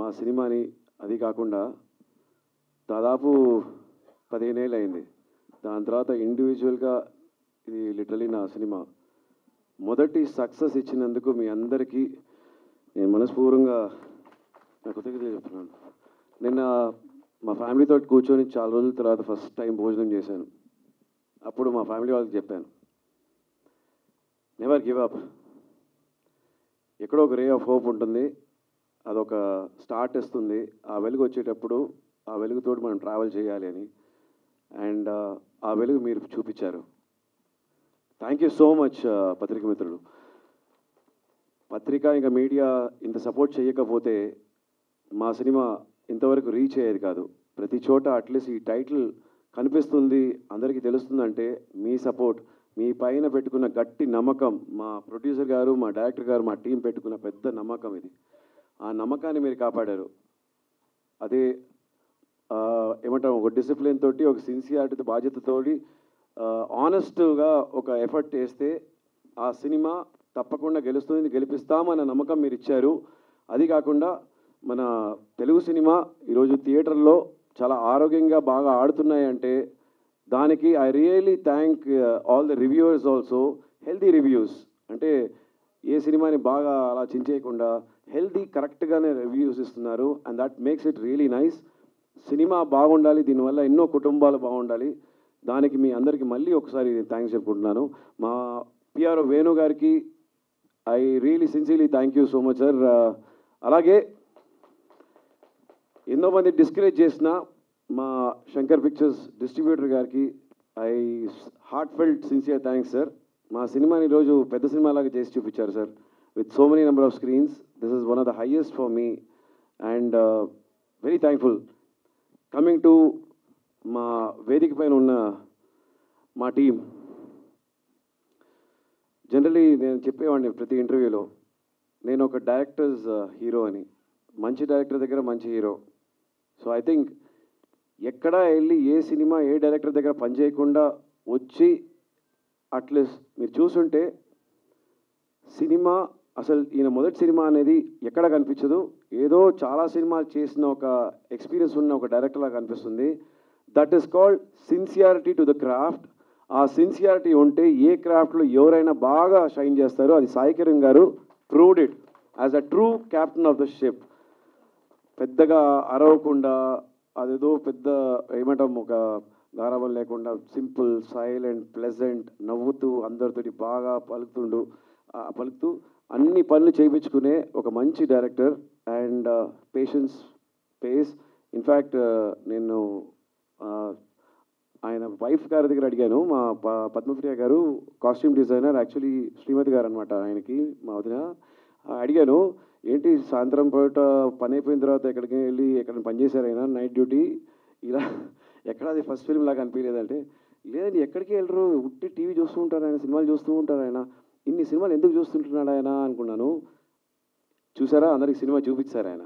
మా సినిమాని, అది కాకుండా దాదాపు 15 ఏళ్ళు అయింది. దాని తర్వాత ఇండివిజువల్గా ఇది లిటరలీ నా సినిమా. మొదటి సక్సెస్ ఇచ్చినందుకు మీ అందరికీ నేను మనస్పూర్వంగా నా కృతజ్ఞతలు చెప్తున్నాను. నిన్న మా ఫ్యామిలీతో కూర్చొని చాలా రోజుల తర్వాత ఫస్ట్ టైం భోజనం చేశాను. అప్పుడు మా ఫ్యామిలీ వాళ్ళకి చెప్పాను, నెవర్ గివ్ అప్. ఎక్కడో ఒక రే ఆఫ్ హోప్ ఉంటుంది, అదొక స్టార్ట్ ఇస్తుంది. ఆ వెలుగు వచ్చేటప్పుడు ఆ వెలుగుతోటి మనం ట్రావెల్ చేయాలి అని. అండ్ ఆ వెలుగు మీరు చూపించారు. థ్యాంక్ యూ సో మచ్ పత్రిక మిత్రులు. పత్రిక ఇంకా మీడియా ఇంత సపోర్ట్ చేయకపోతే మా సినిమా ఇంతవరకు రీచ్ అయ్యేది కాదు. ప్రతి చోట అట్లీస్ట్ ఈ టైటిల్ కనిపిస్తుంది, అందరికీ తెలుస్తుందంటే మీ సపోర్ట్, మీ పైన పెట్టుకున్న గట్టి నమ్మకం, మా ప్రొడ్యూసర్ గారు, మా డైరెక్టర్ గారు, మా టీం పెట్టుకున్న పెద్ద నమ్మకం ఇది. ఆ నమ్మకాన్ని మీరు కాపాడారు. అదే ఏమంటాం, ఒక డిసిప్లిన్ తోటి, ఒక సిన్సియారిటీతో, బాధ్యతతోటి, ఆనెస్ట్గా ఒక ఎఫర్ట్ చేస్తే ఆ సినిమా తప్పకుండా గెలుస్తుంది, గెలిపిస్తామన్న నమ్మకం మీరు ఇచ్చారు. అది కాకుండా మన తెలుగు సినిమా ఈరోజు థియేటర్లో చాలా ఆరోగ్యంగా బాగా ఆడుతున్నాయంటే దానికి I really thank all the reviewers also. Healthy reviews అంటే ఏ సినిమాని బాగా అలా చించేయకుండా హెల్తీ కరెక్ట్గానే రివ్యూస్ ఇస్తున్నారు. And that makes it really nice. Cinema బాగుండాలి, దీనివల్ల ఎన్నో కుటుంబాలు బాగుండాలి. దానికి మీ అందరికీ మళ్ళీ ఒకసారి థ్యాంక్స్ చెప్పుకుంటున్నాను. మా పిఆర్ఓ వేణు గారికి I really sincerely thank you so much sir. అలాగే ఎన్నో మంది డిస్కరేజ్ చేసిన మా శంకర్ పిక్చర్స్ డిస్ట్రిబ్యూటర్ గారికి I heart felt sincere thanks sir. మా సినిమాని ఈరోజు పెద్ద సినిమాలాగా చేసి చూపించారు sir, with so many number of screens. This is one of the highest for me and very thankful. Coming to మా వేదిక పైన ఉన్న మా టీం, జనరలీ నేను చెప్పేవాడిని ప్రతి ఇంటర్వ్యూలో, నేను ఒక డైరెక్టర్స్ హీరో అని. మంచి డైరెక్టర్ దగ్గర మంచి హీరో. సో ఐ థింక్ ఎక్కడా వెళ్ళి ఏ సినిమా ఏ డైరెక్టర్ దగ్గర పనిచేయకుండా వచ్చి అట్లీస్ట్ మీరు చూసుంటే సినిమా అసలు ఈయన మొదటి సినిమా అనేది ఎక్కడ కనిపించదు. ఏదో చాలా సినిమాలు చేసిన ఒక ఎక్స్పీరియన్స్ ఉన్న ఒక డైరెక్టర్లా కనిపిస్తుంది. That is called sincerity to the craft. ఆ సిన్సియారిటీ ఉంటే ఏ క్రాఫ్ట్లో ఎవరైనా బాగా షైన్ చేస్తారో అది సాయి కిరణ్ గారు proved it as a true captain of the ship. పెద్దగా అరవకుండా, అదేదో పెద్ద ఏమంటాం, ఒక గారాబం లేకుండా సింపుల్, సైలెంట్, ప్లెజెంట్, నవ్వుతూ అందరితోటి బాగా పలుకుతూ అన్ని పనులు చేయించుకునే ఒక మంచి director. And patience pace. In fact నేను ఆయన వైఫ్ గారి దగ్గర అడిగాను, మా పద్మప్రియ గారు కాస్ట్యూమ్ డిజైనర్, యాక్చువల్లీ శ్రీమతి గారు అనమాట ఆయనకి, మా వదిన. అడిగాను, ఏంటి సాయంత్రం పూట పని అయిపోయిన తర్వాత ఎక్కడికి వెళ్ళి ఎక్కడ పనిచేశారు ఆయన నైట్ డ్యూటీ, ఇలా ఎక్కడ అది ఫస్ట్ ఫిల్మ్ లాగా అనిపించలేదంటే, లేదండి ఎక్కడికి వెళ్ళరు, ఉట్టి టీవీ చూస్తూ ఉంటారు ఆయన, సినిమాలు చూస్తూ ఉంటారు ఆయన, ఇన్ని సినిమాలు ఎందుకు చూస్తుంటున్నాడు ఆయన అనుకున్నాను. చూసారా, అందరికి సినిమా చూపించారు ఆయన.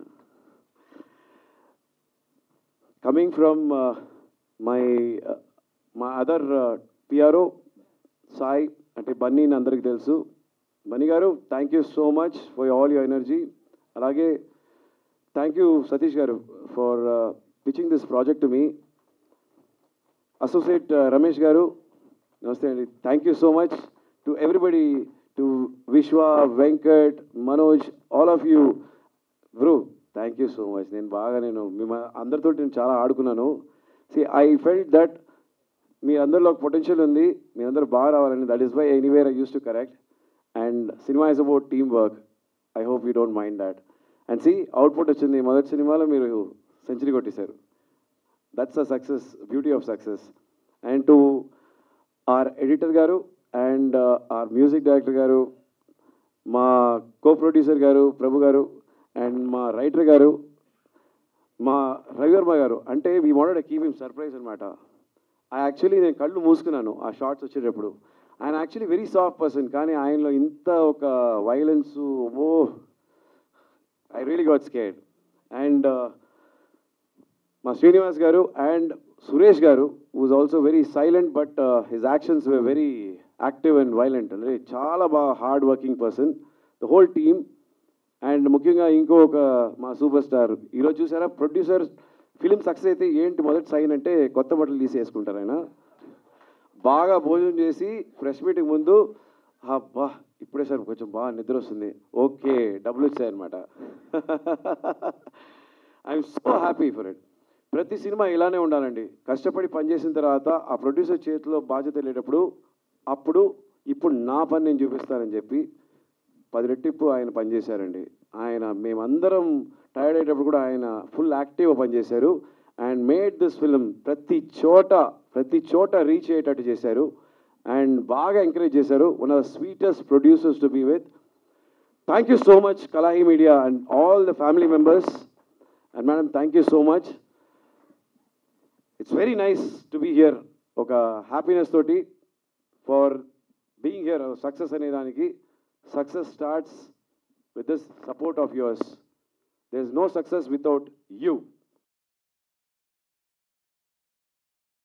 Coming from my other PRO Sai, అంటే బన్నీ అందరికి తెలుసు. బన్నీ గారు, thank you so much for all your energy. అలాగే థ్యాంక్ యూ సతీష్ గారు for pitching this project to me. Associate Ramesh గారు, నమస్తే అండి. Thank you so much to everybody, to Vishwa, Venkat, Manoj, all of you bro, thank you so much. నేను అందరితో నేను చాలా ఆడుకున్నాను. ఐ ఫెల్ట్ దట్ మీ అందరిలో ఒక పొటెన్షియల్ ఉంది, మీ అందరూ బాగా రావాలని. That is why anywhere I use to correct. And cinema is about team work. I hope you don't mind that. And output వచ్చింది. మొదటి సినిమాలో మీరు సెంచరీ కొట్టేశారు. That's a success, beauty of success. And to our editor గారు and our music director గారు, మా co producer గారు ప్రభు గారు, అండ్ మా రైటర్ గారు, మా రవివర్మ గారు. అంటే we wanted to keep him surprise అనమాట. నేను కళ్ళు మూసుకున్నాను ఆ షార్ట్స్ వచ్చేటప్పుడు. ఆయన యాక్చువల్లీ వెరీ సాఫ్ట్ పర్సన్, కానీ ఆయనలో ఇంత ఒక violence, oh I really got scared. And మా శ్రీనివాస్ గారు అండ్ సురేష్ గారు, whose also very silent but his actions were very active and violent. అంటే చాలా బాగా hard working person. The whole team. And and ముఖ్యంగా ఇంకొక మా సూపర్ స్టార్ ఈరోజు చూసారా ప్రొడ్యూసర్ ఫిలిం సక్సెస్ అయితే ఏంటి మొదటి సైన్ అంటే కొత్త బట్టలు తీసేసుకుంటారు ఆయన. బాగా భోజనం చేసి ఫ్రెష్ మీటింగ్ ముందు అబ్బా ఇప్పుడే సార్ కొంచెం బాగా నిద్ర వస్తుంది, ఓకే డబ్బులు వచ్చాయన్నమాట. I'm so happy for it. ప్రతి సినిమా ఇలానే ఉండాలండి. కష్టపడి పనిచేసిన తర్వాత ఆ ప్రొడ్యూసర్ చేతిలో బాధ్యత వెళ్ళేటప్పుడు ఇప్పుడు నా పని నేను చూపిస్తానని చెప్పి 10 రెట్టింపు ఆయన పనిచేశారండి. ఆయన మేమందరం టైర్డ్ అయ్యేటప్పుడు కూడా ఆయన ఫుల్ యాక్టివ్గా పనిచేశారు అండ్ మేడ్ దిస్ ఫిలిం ప్రతి చోట రీచ్ అయ్యేటట్టు చేశారు అండ్ బాగా ఎంకరేజ్ చేశారు. One of the sweetest producers to be with. Thank you so much Kalahi media and all the family members. And madam thank you so much. It's very nice to be here. ఒక happiness తోటి for being here. Success అనే దానికి success starts with this support of yours. There is no success without you.